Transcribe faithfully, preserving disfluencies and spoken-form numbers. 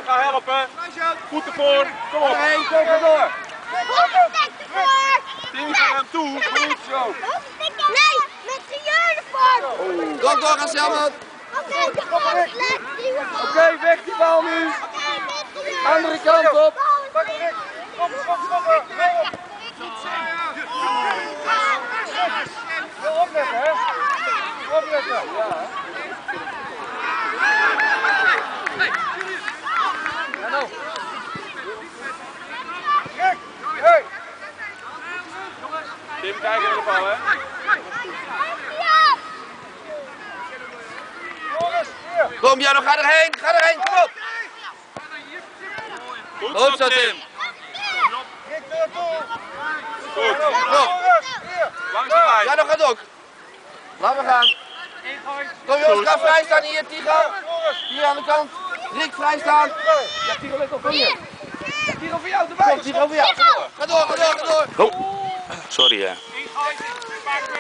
ga helpen. Voeten voor. Kom op. Heen, kom maar door. Timmy gaat hem toe. Goed zo. Nee, met zijn uniform. Door, door, Anselmo. Oké, kom maar. Oké, weg die bal nu. Andere kant op. Kom, kom, kom. Wil opletten, hè? Opletten. Ja. Ja, nou. Hey. Tim, kijk naar de bal, hè. Kom, Jano, ga erheen. Ga erheen, kom op. Goed Goed zo, Tim. Goed. Kom. Langs de lijn. Jano gaat ook. Laten we gaan. Kom jongens, ga vrij staan hier, Tigo. Hier aan de kant. Rick, vrij staan. Ja, Tigo, let op van hier. Ja, Tigo voor jou erbij. Tigo voor jou. Ga door, ga door, ga door. Ga door. Oh, sorry hè. Ingooi.